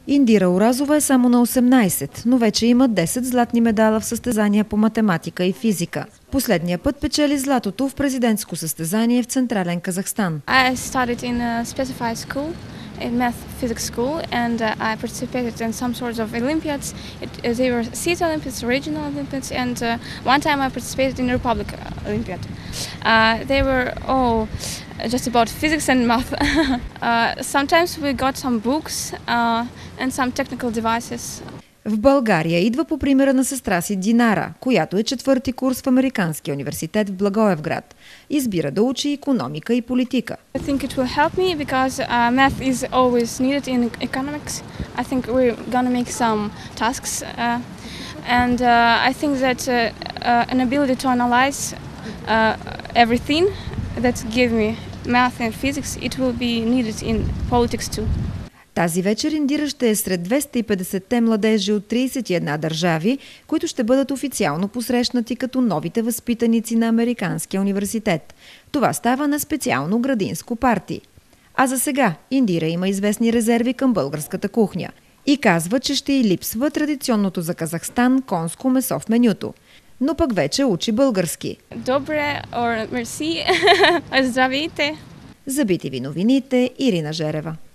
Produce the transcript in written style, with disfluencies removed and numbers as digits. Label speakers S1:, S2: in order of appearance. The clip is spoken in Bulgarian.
S1: Индира Оразова е само на 18, но вече има 10 златни медала в състезания по математика и физика. Последния път печели златото в президентско състезание в Централен Казахстан.
S2: I studied in a specified school, in math physics school, and I participated in some sorts of Olympiads. They were state Olympiads, regional Olympiads, and one time I participated in the Republic Olympiad. They were all just about physics and math. Sometimes we got some books and some technical devices.
S1: В България идва по примера на сестра си Динара, която е четвърти курс в Американския университет в Благоевград. Избира да учи икономика и политика.
S2: I think it will help me because math is always needed in economics. I think we're gonna make some tasks, and I think that an ability to analyze everything that give me math and physics, it will be needed in politics too.
S1: Тази вечер Индира ще е сред 250-те младежи от 31 държави, които ще бъдат официално посрещнати като новите възпитаници на Американския университет. Това става на специално градинско парти. А за сега Индира има известни резерви към българската кухня и казва, че ще й липсва традиционното за Казахстан конско месо в менюто. Но пък вече учи български.
S2: Добре, or мерси, здравейте!
S1: За BTV новините, Ирина Жерева.